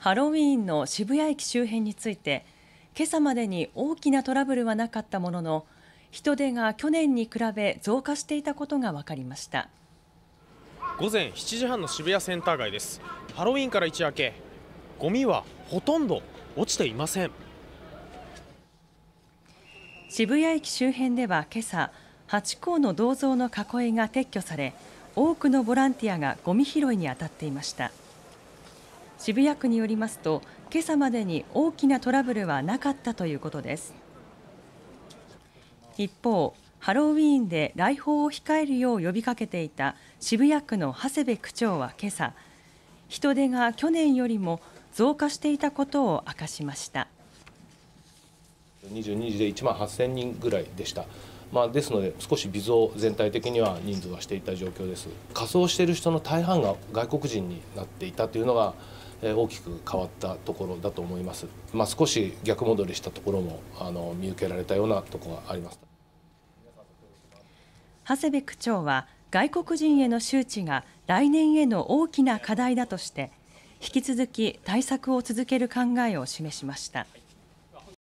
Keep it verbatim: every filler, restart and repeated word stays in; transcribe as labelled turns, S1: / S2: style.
S1: ハロウィーンの渋谷駅周辺について、今朝までに大きなトラブルはなかったものの、人出が去年に比べ増加していたことが分かりました。
S2: 午前しちじはんの渋谷センター街です。ハロウィーンから一夜明け、ゴミはほとんど落ちていません。
S1: 渋谷駅周辺では今朝、ハチ公の銅像の囲いが撤去され、多くのボランティアがゴミ拾いに当たっていました。渋谷区によりますと、今朝までに大きなトラブルはなかったということです。一方、ハロウィーンで来訪を控えるよう呼びかけていた渋谷区の長谷部区長は今朝、人出が去年よりも増加していたことを明かしました。
S3: にじゅうにじでいちまんはっせんにんぐらいでした。まあ、ですので、少し微増、全体的には人数はしていた状況です。仮装している人の大半が外国人になっていたというのが、大きく変わったところだと思います。まあ、少し逆戻りしたところもあの見受けられたようなところがあります。
S1: 長谷部区長は、外国人への周知が来年への大きな課題だとして、引き続き対策を続ける考えを示しました。